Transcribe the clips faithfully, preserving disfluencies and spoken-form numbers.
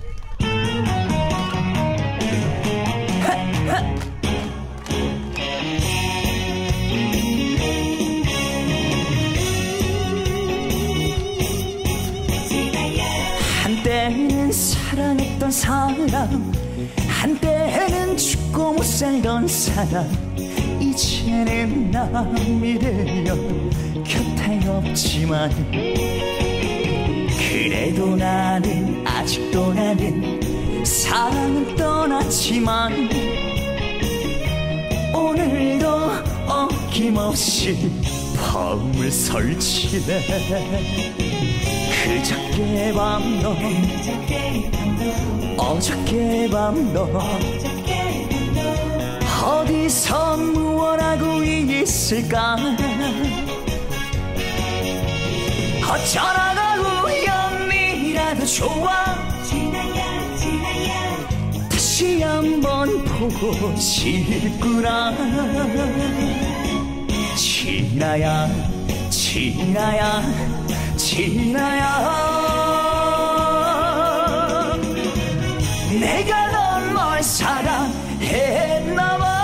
한때는 사랑했던 사람, 한때는 죽고 못 살던 사람, 이제는 남이 되어 곁에 없지만 그래도 나는 아직도 나는 사랑은 떠났지만 오늘도 어김없이 밤을 설치네. 그저께 밤도 어저께 밤도 어디서 무엇 하고 있을까. 어쩌다가 우연이라도 좋아 다시 한번 보고 싶구나. 지나야 지나야 지나야 내가 넌 널 사랑했나봐.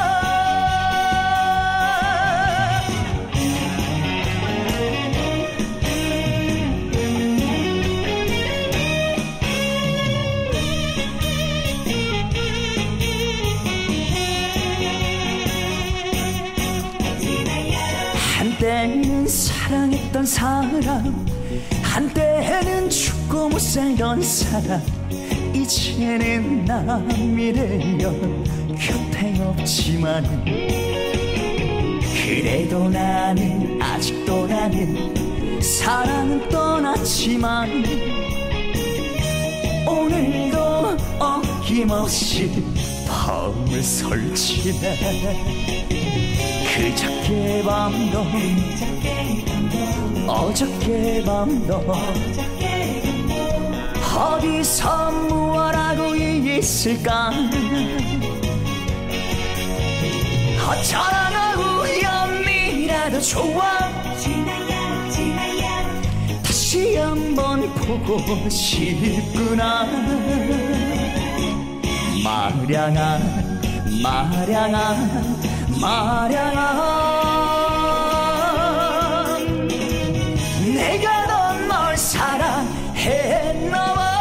한때는 사랑했던 사람, 한때는 죽고 못 살던 사람, 이제는 남이 되어 곁에 없지만 그래도 나는 아직도 나는 사랑은 떠났지만 오늘도 어김없이 밤을 설치네. 그저께 밤도 어저께 밤도 어디서 무엇 하고 있을까. 어쩌다가 우연이라도 좋아 다시 한번 보고 싶구나. 마량아 마량아 마량아 내가 넌 널 사랑했나봐.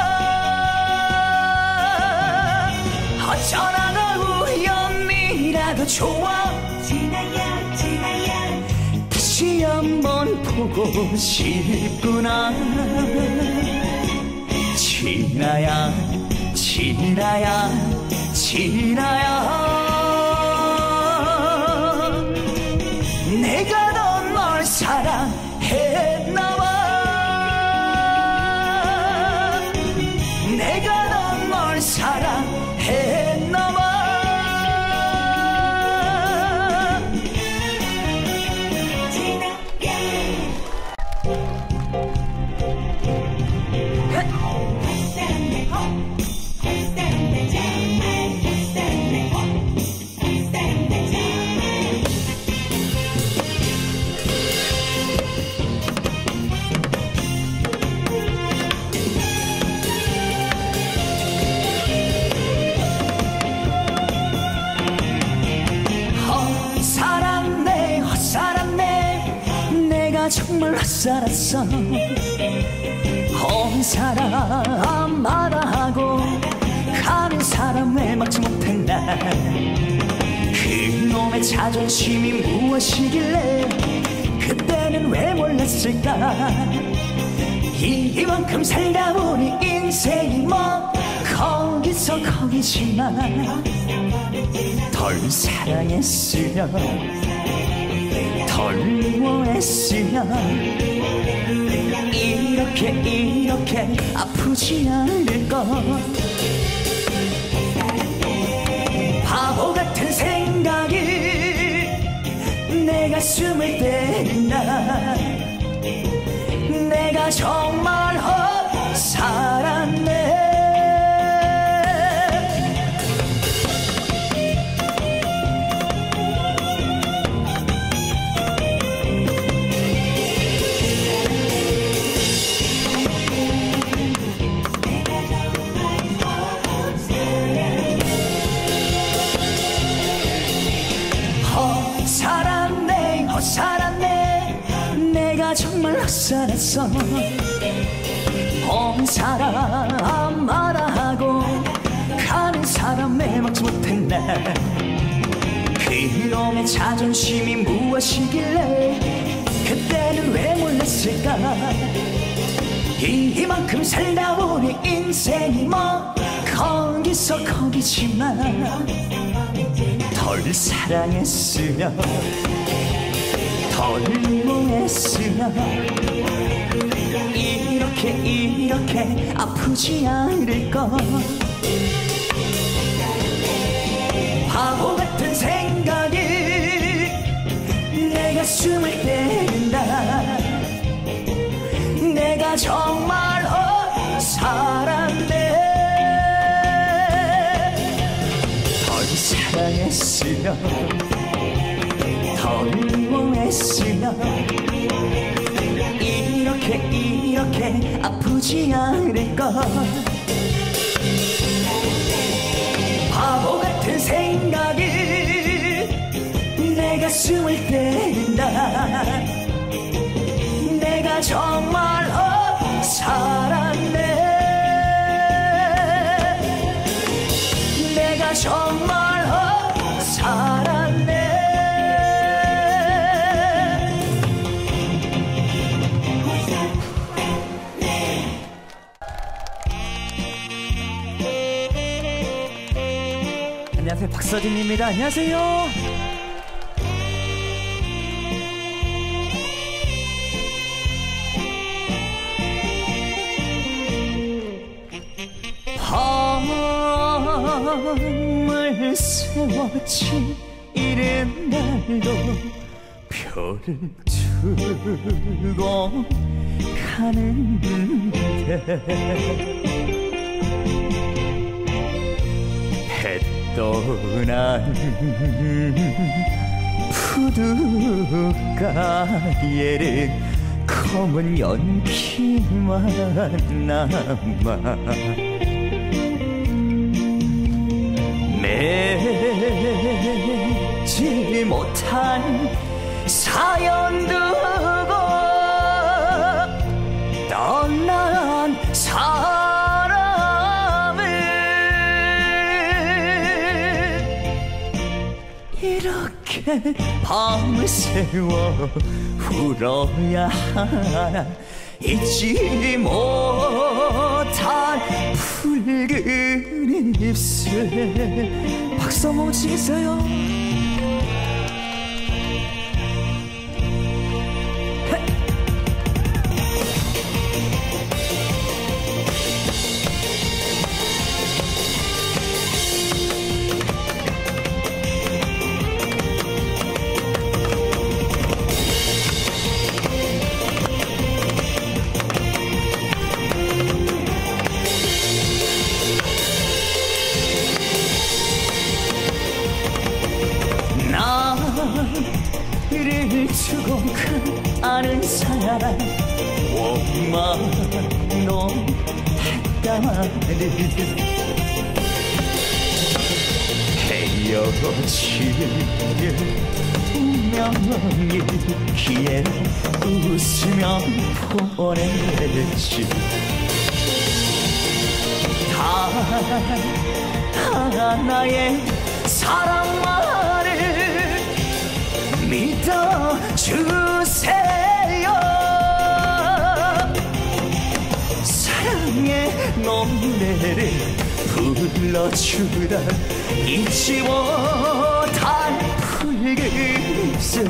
어쩌다가 우연이라도 좋아 다시 한번 보고 싶구나. 지나야 지나야 지나야 내가 넌 널 사랑했나봐. 내가 넌 널 사랑했나봐. 정말 헛살았어. 온 사람 마다하고 가는 사람 왜 막지 못했나. 그놈의 자존심이 무엇이길래 그때는 왜 몰랐을까. 이만큼 살다 보니 인생이 뭐 거기서 거기지만 덜 사랑했으면 덜 미워했으면 이렇게 이렇게 아프지 않을 것. 바보 같은 생각이 내 가슴을 때린다. 내가 정말 헛살았네. 락산했어. 온 사람 말아하고 가는 사람에 막지 못한 날, 그놈의 자존심이 무엇이길래 그때는 왜 몰랐을까. 이만큼 살다 보니 인생이 뭐 거기서 거기지만, 덜 사랑했으면 덜 미워했으면 이렇게 이렇게 아프지 않을걸. 바보 같은 생각이 내 가슴을 때린다. 내가 정말 어 살았네. 덜 사랑했으면 덜 미워했으면 이렇게 이렇게 아프지 않을걸. 바보 같은 생각이 내 가슴을 때린다. 내가 정말 어 살았네. 내가 정말 어 살았네. 안녕하세요, 박서진입니다. 안녕하세요. 밤을 세웠지 이른 날도 별을 두고 가는데, 해 떠난 푸드가에는 검은 연기만 남아 맺지 못한 사연 두고 떠난 사람을 이렇게 밤을 새워 울어야 하나. 잊지 못한 붉은 입술. 박수 한번 치세요. 나를 주고 간 아는 사람 원망도 했다마는 헤어질 운명이기에 웃으며 보냈지. 다 하나의 사랑만을 믿어주세요. 사랑의 노래를 불러주던 잊지 못한 붉은 입술,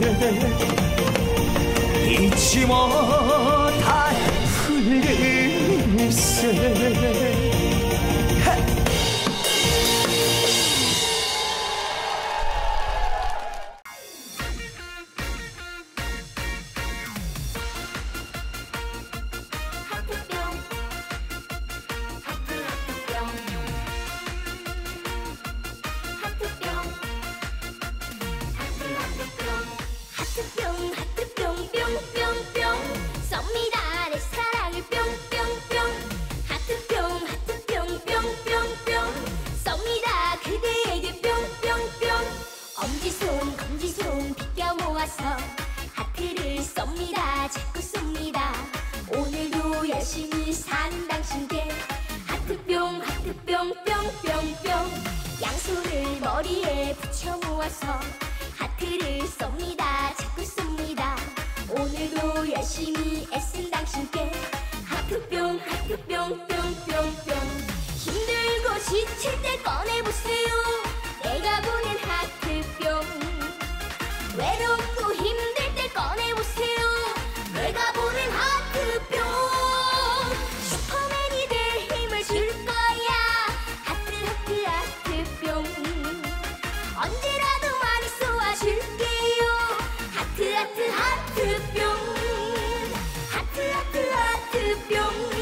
잊지 못한 붉은 입술. 엄지손 검지손 비껴 모아서 하트를 쏩니다. 자꾸 쏩니다. 머리에 붙여 모아서 하트를 쏩니다. 자꾸 쏩니다. 오늘도 열심히 애쓴 당신께 하트뿅 하트뿅 뿅뿅뿅. 힘들고 지칠 때 꺼내보세요. 내가 보낸 하트뿅. 외롭고 힘들 때 꺼내보세요. 내가 보낸 하트뿅. 슈퍼맨이 될 힘을 줄 거야. 하트 하트 하트뿅. 언제라도 많이 쏘아줄게요. 하트 하트 하트뿅. 하트 하트 하트뿅.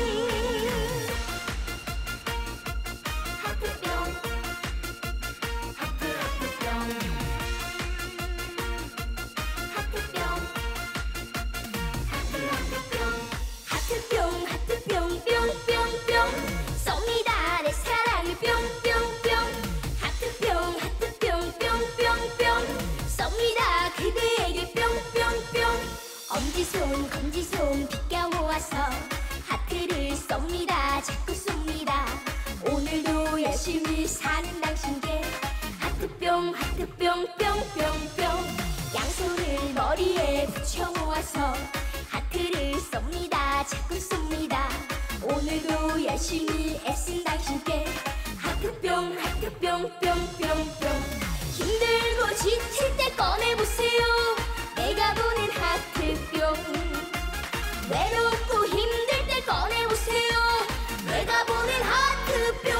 엄지손 검지손 비껴 모아서 하트를 쏩니다. 자꾸 쏩니다. 오늘도 열심히 사는 당신께 하트뿅 하트뿅 뿅뿅뿅. 양손을 머리에 붙여 모아서 하트를 쏩니다. 자꾸 쏩니다. 오늘도 열심히 애쓴 당신께 하트뿅 하트뿅 뿅뿅뿅. 힘들고 지칠 때 꺼내보세요. 내가 보낸 하트뿅. 외롭고 힘들 때 꺼내보세요. 내가 보낸 하트뿅.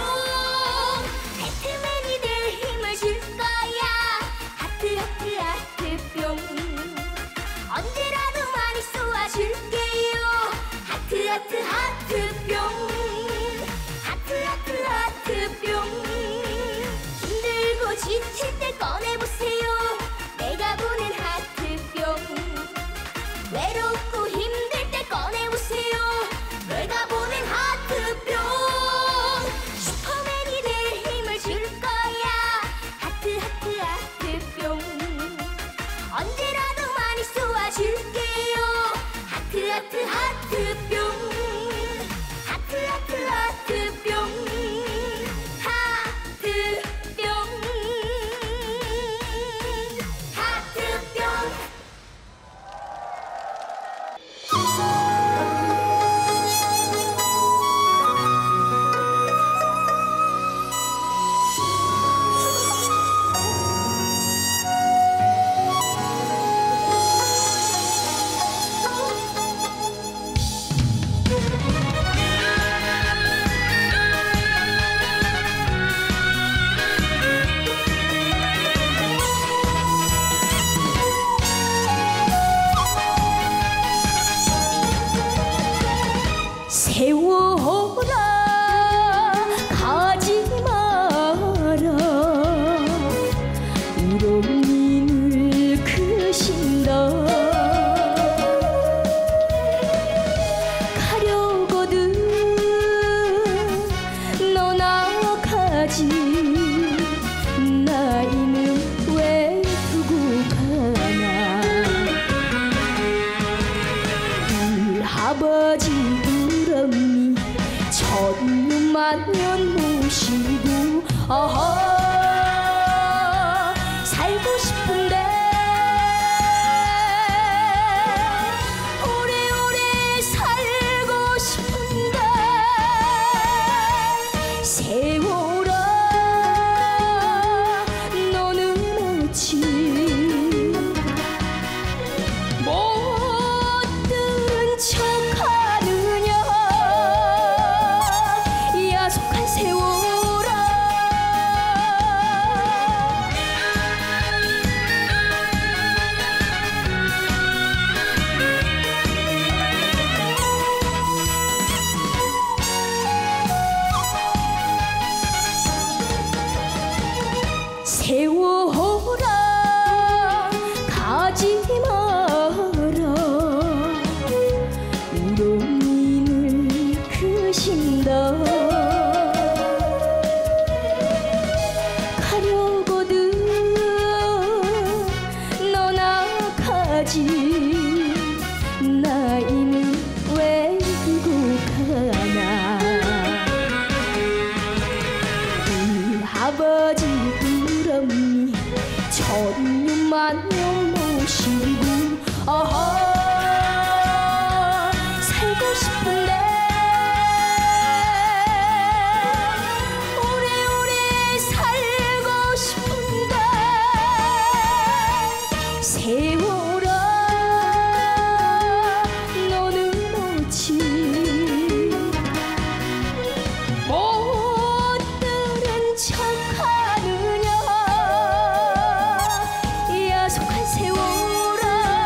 배트맨이 될 힘을 줄 거야. 하트 하트 하트뿅. 언제라도 많이 쏘아줄게요. 하트 하트 하트뿅. 하트 하트 하트뿅. 힘들고 지칠 때 꺼내보세요. 내가 보낸 하트뿅. 외롭고 힘들 때 꺼내보세요. 내가 보낸 하트뿅. 슈퍼맨이 될 힘을 줄 거야. 하트 하트 하트뿅. 언제라도 많이 쏘아줄게요. 하트 하트 하트뿅. 하트 하트 하트뿅. 세워라 가지 마라. 우렁이는 크신다. 가려거든 너나 가지. 나이는 왜 두고 가나. 울 아버지 우렁이 천년만년 모시고 어허 살고 싶은데 오래오래 살고 싶은데. 세워라 너는 어찌 못 들은 척하느냐. 야속한 세워라. 세워라 가지 마라. 우렁이는 크신다. 가려거든 너나 가지. 나이는 왜 두고 가나. 울 아버지 우렁이 천년만년 모시고 아하 살고 싶은데 오래오래 살고 싶은데 세월아 너는 오지 못 들은 척하느냐 야속한 세월아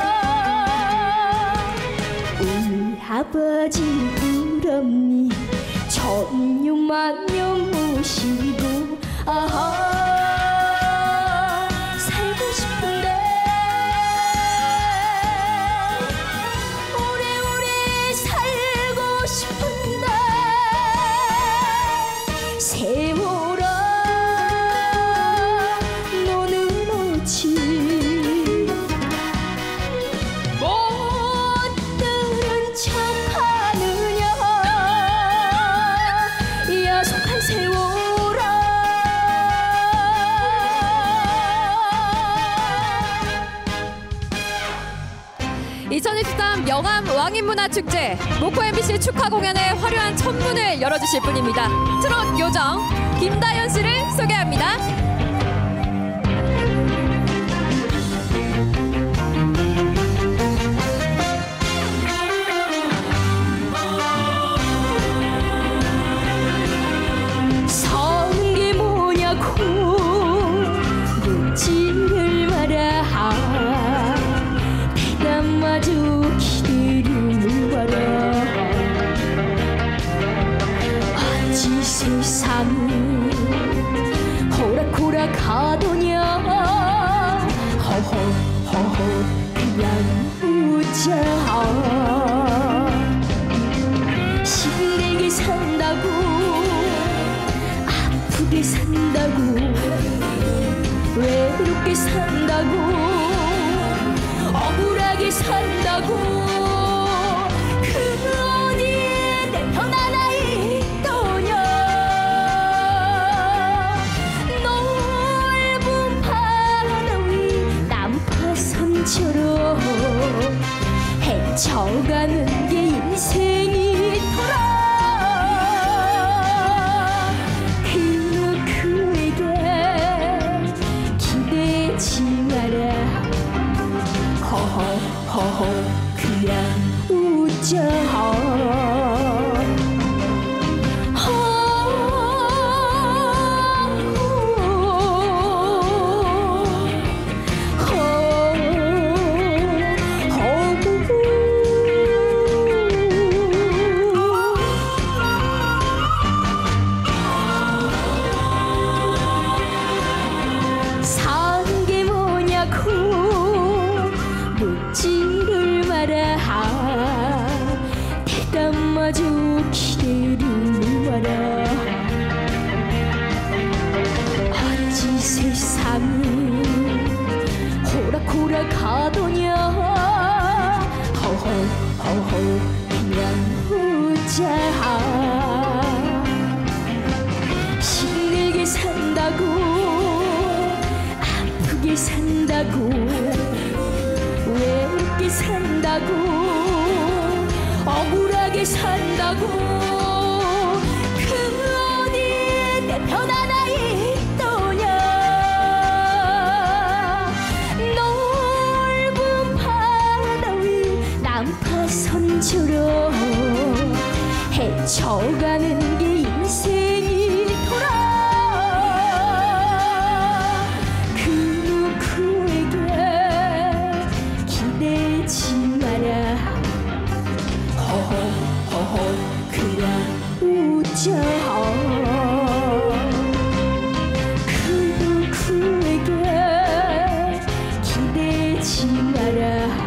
우리 아버지 부럽니 천년만년 모시고 아하 살고 싶은데 오래오래 살고 싶은데 세월아 너는 오지 못 들은 척하느냐 야속한 세월아 이천이십삼 영암 왕인문화축제 목포 엠비씨 축하 공연의 화려한 첫 문을 열어주실 분입니다. 트롯 요정 김다연 씨를 소개합니다. 사는 게 뭐냐고 묻지를 마라 대답마저 기다리는 바라 어찌 세상은 호락호락하더냐 허허 허허 그냥 웃자 힘들게 산다고 아프게 산다고 외롭게 산다고 억울하게 산다고 그 어디에 내 편 하나 있더냐 넓은 바다 위 난파선처럼 헤쳐가는 게 인생이더라 허허 허허 그냥 웃자 사는 게 뭐냐고 묻지를 마라 대답마저 기다리는 마라 어찌 세상은 호락호락하더냐 허허 허허 그냥 웃자 힘들게 산다고 아프게 산다고 외롭게 산다고 억울하게 산다고 그 어디에 내 편 하나 있더냐 넓은 바다 위 난파선처럼 헤쳐가는 게 인생이더라 그 누구에게 기대지 마라 허허 허허 그냥 웃자 그 누구에게 기대지 마라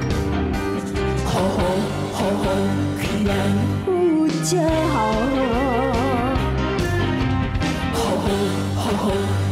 허허 허허 그냥 웃자 허허 허허